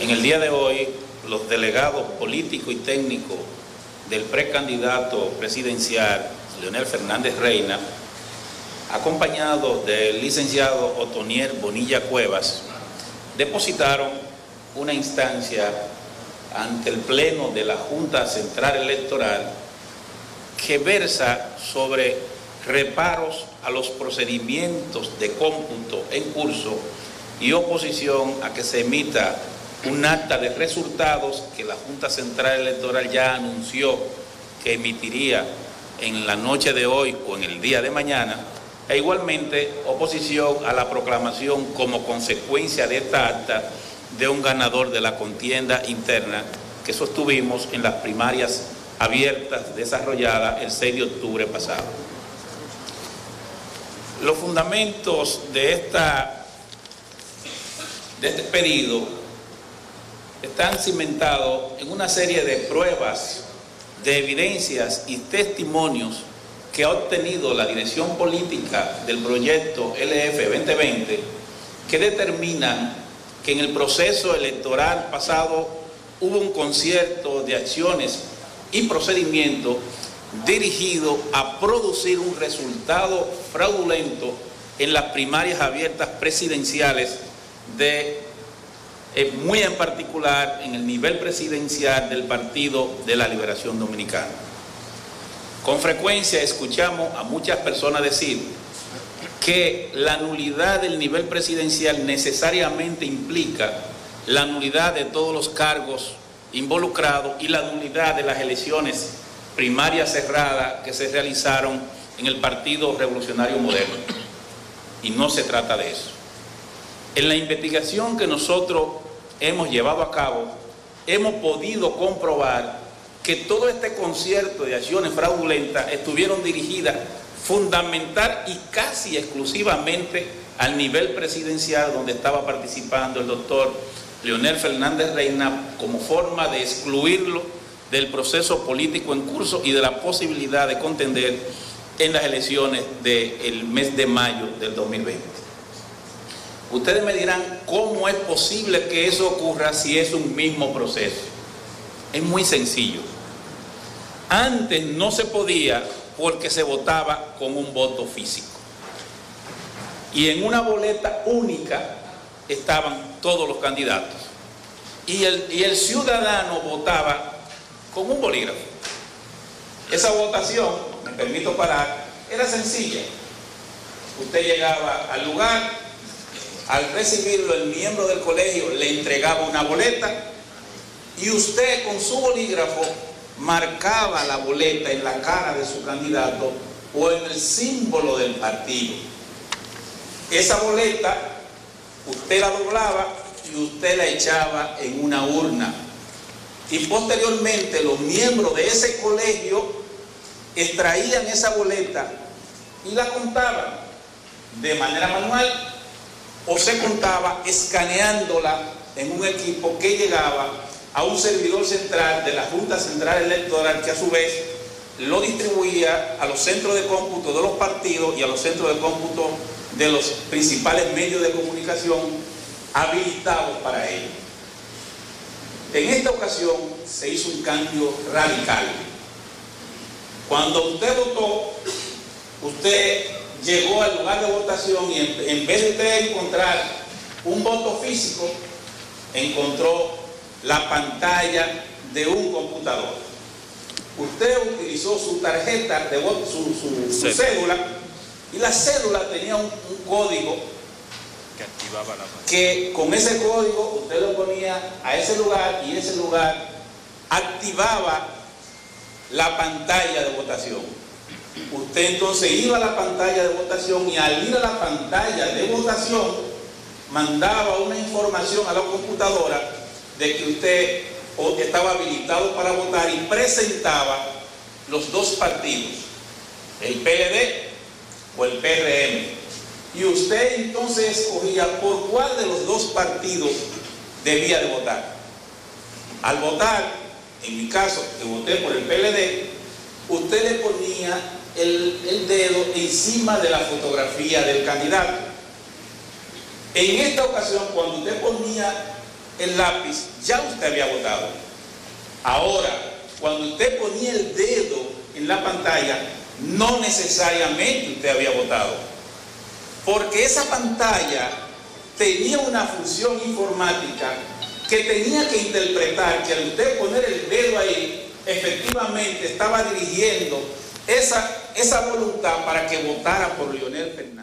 En el día de hoy, los delegados políticos y técnicos del precandidato presidencial, Leonel Fernández Reina, acompañados del licenciado Otoniel Bonilla Cuevas, depositaron una instancia ante el Pleno de la Junta Central Electoral que versa sobre reparos a los procedimientos de cómputo en curso y oposición a que se emita un acta de resultados que la Junta Central Electoral ya anunció que emitiría en la noche de hoy o en el día de mañana, e igualmente oposición a la proclamación como consecuencia de esta acta de un ganador de la contienda interna que sostuvimos en las primarias abiertas desarrolladas el 6 de octubre pasado. Los fundamentos de este pedido están cimentados en una serie de pruebas, de evidencias y testimonios que ha obtenido la dirección política del proyecto LF 2020, que determinan que en el proceso electoral pasado hubo un concierto de acciones y procedimientos dirigido a producir un resultado fraudulento en las primarias abiertas presidenciales muy en particular en el nivel presidencial del Partido de la Liberación Dominicana. Con frecuencia escuchamos a muchas personas decir que la nulidad del nivel presidencial necesariamente implica la nulidad de todos los cargos involucrados y la nulidad de las elecciones primarias cerradas que se realizaron en el Partido Revolucionario Moderno. Y no se trata de eso. En la investigación que nosotros hemos llevado a cabo, hemos podido comprobar que todo este concierto de acciones fraudulentas estuvieron dirigidas fundamental y casi exclusivamente al nivel presidencial, donde estaba participando el doctor Leonel Fernández Reina, como forma de excluirlo del proceso político en curso y de la posibilidad de contender en las elecciones del mes de mayo del 2020. Ustedes me dirán, ¿cómo es posible que eso ocurra si es un mismo proceso? Es muy sencillo. Antes no se podía porque se votaba con un voto físico. Y en una boleta única estaban todos los candidatos. Y el ciudadano votaba con un bolígrafo. Esa votación, me permito parar, era sencilla. Usted llegaba al lugar, al recibirlo el miembro del colegio le entregaba una boleta y usted con su bolígrafo marcaba la boleta en la cara de su candidato o en el símbolo del partido. Esa boleta usted la doblaba y usted la echaba en una urna. Y posteriormente los miembros de ese colegio extraían esa boleta y la contaban de manera manual o se contaba escaneándola en un equipo que llegaba a un servidor central de la Junta Central Electoral, que a su vez lo distribuía a los centros de cómputo de los partidos y a los centros de cómputo de los principales medios de comunicación habilitados para ello. En esta ocasión se hizo un cambio radical. Cuando usted votó, usted llegó al lugar de votación y en vez de usted encontrar un voto físico, encontró la pantalla de un computador. Usted utilizó su tarjeta de voto, su cédula, y la cédula tenía un código que activaba la pantalla. Que con ese código usted lo ponía a ese lugar y ese lugar activaba la pantalla de votación. Usted entonces iba a la pantalla de votación y al ir a la pantalla de votación mandaba una información a la computadora de que usted estaba habilitado para votar y presentaba los dos partidos, el PLD o el PRM. Y usted entonces escogía por cuál de los dos partidos debía de votar. Al votar, en mi caso, que voté por el PLD, usted le ponía el dedo encima de la fotografía del candidato. En esta ocasión, cuando usted ponía el lápiz, ya usted había votado. Ahora, cuando usted ponía el dedo en la pantalla, no necesariamente usted había votado, porque esa pantalla tenía una función informática que tenía que interpretar que al usted poner el dedo ahí, efectivamente estaba dirigiendo esa voluntad para que votara por Leonel Fernández.